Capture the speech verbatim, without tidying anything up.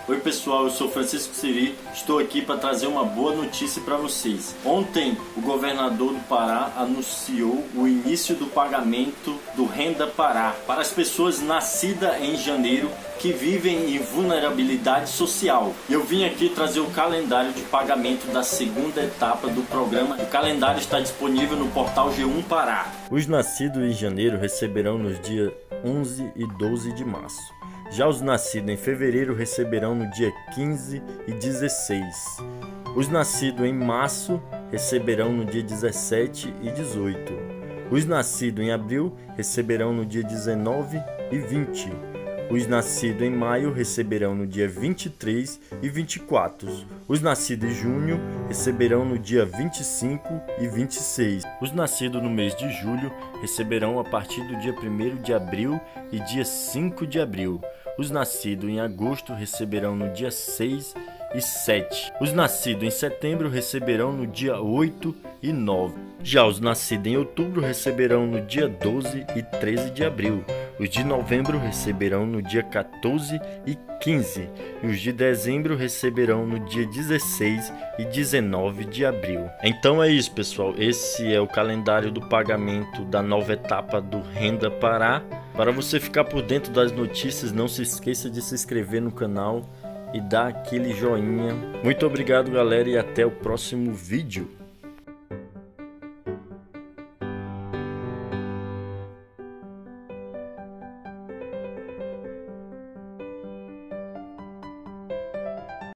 Oi pessoal, eu sou Francisco Siri, estou aqui para trazer uma boa notícia para vocês. Ontem o governador do Pará anunciou o início do pagamento do Renda Pará para as pessoas nascidas em janeiro que vivem em vulnerabilidade social. Eu vim aqui trazer o calendário de pagamento da segunda etapa do programa. O calendário está disponível no portal G um Pará. Os nascidos em janeiro receberão nos dias onze e doze de março. Já os nascidos em fevereiro receberão no dia quinze e dezesseis. Os nascidos em março receberão no dia dezessete e dezoito. Os nascidos em abril receberão no dia dezenove e vinte. Os nascidos em maio receberão no dia vinte e três e vinte e quatro. Os nascidos em junho receberão no dia vinte e cinco e vinte e seis. Os nascidos no mês de julho receberão a partir do dia primeiro de abril e dia cinco de abril. Os nascidos em agosto receberão no dia seis e sete. Os nascidos em setembro receberão no dia oito e nove. Já os nascidos em outubro receberão no dia doze e treze de abril. Os de novembro receberão no dia quatorze e quinze. E os de dezembro receberão no dia dezesseis e dezenove de abril. Então é isso, pessoal. Esse é o calendário do pagamento da nova etapa do Renda Pará. Para você ficar por dentro das notícias, não se esqueça de se inscrever no canal e dar aquele joinha. Muito obrigado, galera, e até o próximo vídeo.